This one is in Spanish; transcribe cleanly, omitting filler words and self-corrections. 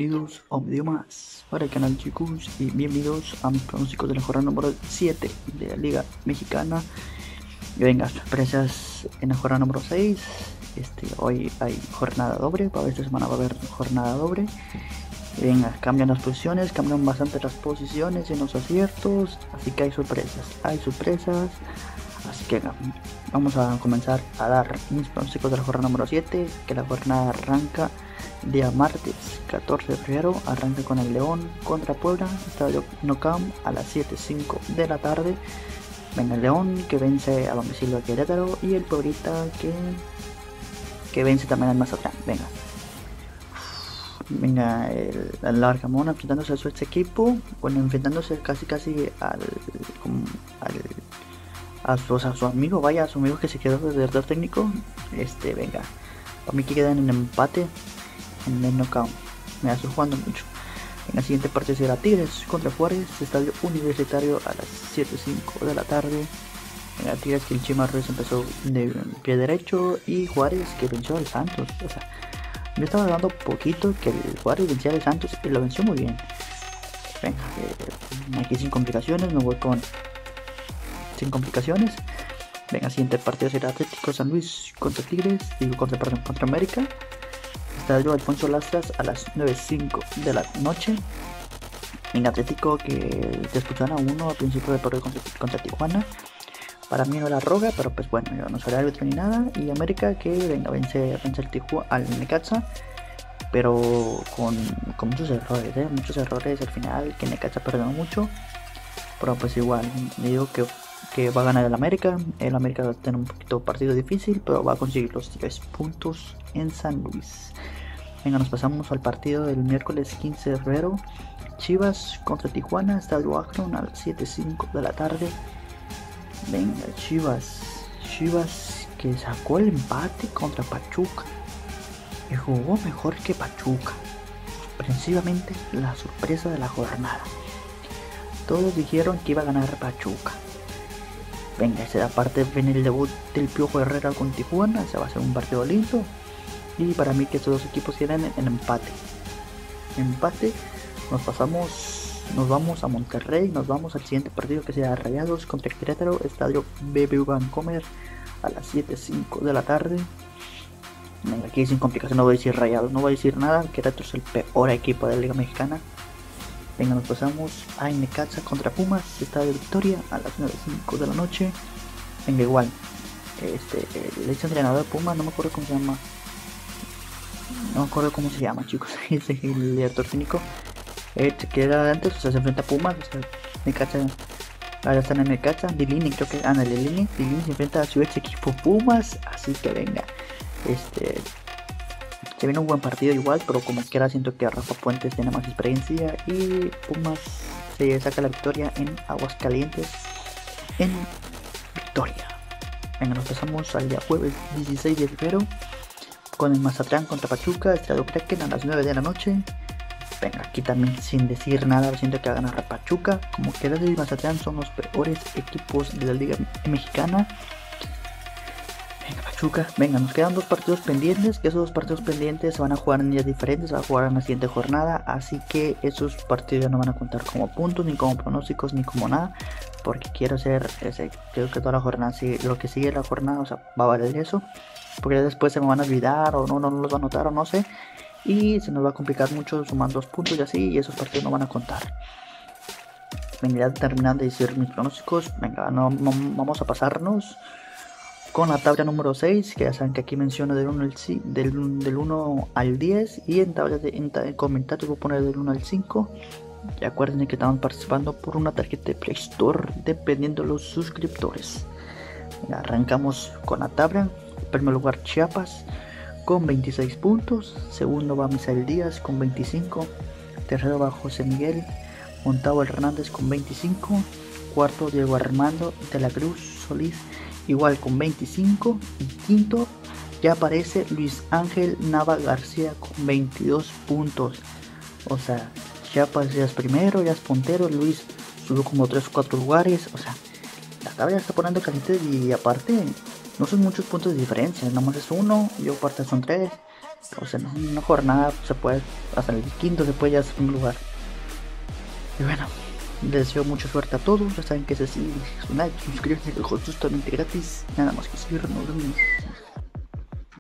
bienvenidos a un video más para el canal, chicos, y bienvenidos a mis pronósticos de la jornada número 7 de la Liga Mexicana. Y venga, sorpresas en la jornada número 6. Hoy hay jornada doble, para esta semana va a haber jornada doble. Y venga, cambian las posiciones, cambian bastante las posiciones en los aciertos, así que hay sorpresas, así que venga, vamos a comenzar a dar mis pronósticos de la jornada número 7, que la jornada arranca día martes 14 de febrero, arranca con el León contra Puebla, estadio Nou Camp a las 7:05 de la tarde. Venga, el León que vence a domicilio a Querétaro y el Pueblita que vence también al Mazatlán. Venga, el Larcamón enfrentándose a su ex equipo, bueno, enfrentándose casi a su amigo, vaya, a su amigo que se quedó de director técnico. Venga, para mí que quedan en empate en el knockout. Me estoy jugando mucho. En el siguiente partido será Tigres contra Juárez, estadio Universitario a las 7:05 de la tarde. En el Tigres que el Chima Ruiz empezó de pie derecho y Juárez que venció al Santos. O sea, yo estaba hablando poquito que el Juárez vencía al Santos y lo venció muy bien. Venga, aquí sin complicaciones, me voy sin complicaciones. Venga, siguiente partido será Atlético San Luis contra Tigres, contra América. Estadio Alfonso Lastras a las 9:05 de la noche. En Atlético que expulsaron a uno al principio del partido contra Tijuana. Para mí no la roga, pero pues bueno, yo no soy árbitro ni nada. Y América que venga, vence al Necaxa, pero con muchos errores al final, que Necaxa perdió mucho. Pero pues igual, me digo que va a ganar el América. El América va a tener un poquito partido difícil, pero va a conseguir los 3 puntos en San Luis. Venga, nos pasamos al partido del miércoles 15 de febrero. Chivas contra Tijuana, estadio Akron a las 7:05 de la tarde. Venga, Chivas que sacó el empate contra Pachuca y jugó mejor que Pachuca. Sorpresivamente, la sorpresa de la jornada. Todos dijeron que iba a ganar Pachuca. Venga, aparte viene el debut del Piojo Herrera con Tijuana, se va a ser un partido lindo. Y para mí que estos dos equipos quedan en empate. Nos vamos a Monterrey, nos vamos al siguiente partido que será Rayados contra Querétaro, estadio BBVA Bancomer a las 7:05 de la tarde. Venga, aquí sin complicación no voy a decir Rayados, no voy a decir nada, Querétaro es el peor equipo de la Liga Mexicana. Venga, nos pasamos a Necaxa contra Pumas, estadio Victoria a las 9:05 de la noche. Venga, igual, el ex entrenador de Pumas, no me acuerdo cómo se llama, chicos, es el director técnico. Que era antes, o sea, se enfrenta a Pumas, o sea, Necaxa, ahora están en Necaxa, Lilini creo que, Lilini se enfrenta a su ex equipo Pumas, así que venga, se viene un buen partido igual, pero como quiera siento que Rafa Puentes tiene más experiencia y Pumas se saca la victoria en Aguascalientes, en Victoria. Venga, nos pasamos al día jueves 16 de febrero, con el Mazatlán contra Pachuca, estadio Kraken a las 9 de la noche. Venga, aquí también sin decir nada, siento que va a ganar Pachuca. Como que los de Mazatlán son los peores equipos de la Liga Mexicana. Venga, Pachuca. Venga, nos quedan 2 partidos pendientes, que esos 2 partidos pendientes se van a jugar en días diferentes, se va a jugar en la siguiente jornada, así que esos partidos ya no van a contar como puntos, ni como pronósticos, ni como nada, porque quiero hacer creo que toda la jornada, lo que sigue la jornada, o sea, va a valer eso, porque después se me van a olvidar, o no los va a notar, o no sé. Y se nos va a complicar mucho sumar 2 puntos y así, y esos partidos no van a contar. Venga, ya terminando de decir mis pronósticos, venga, no, vamos a pasarnos con la tabla número 6, que ya saben que aquí menciono del 1 al 10, y en comentarios voy a poner del 1 al 5. Y acuérdense que estamos participando por una tarjeta de Play Store, dependiendo de los suscriptores. Venga, arrancamos con la tabla. En primer lugar, Chiapas con 26 puntos, segundo va Misael Díaz con 25, tercero va José Miguel Montavo Hernández con 25, cuarto Diego Armando de la Cruz Solís igual con 25, y quinto ya aparece Luis Ángel Nava García con 22 puntos. O sea, Chiapas ya es primero, ya es puntero, Luis subió como 3 o 4 lugares, o sea, la tabla ya está poniendo caliente y aparte no son muchos puntos de diferencia, nomás es uno, yo aparte son 3, O sea, en una jornada se puede, hasta el quinto se puede ya hacer un lugar. Y bueno, les deseo mucha suerte a todos. Ya saben que es así, un like, suscríbanse, el juego es totalmente gratis. Nada más que seguir, nos vemos.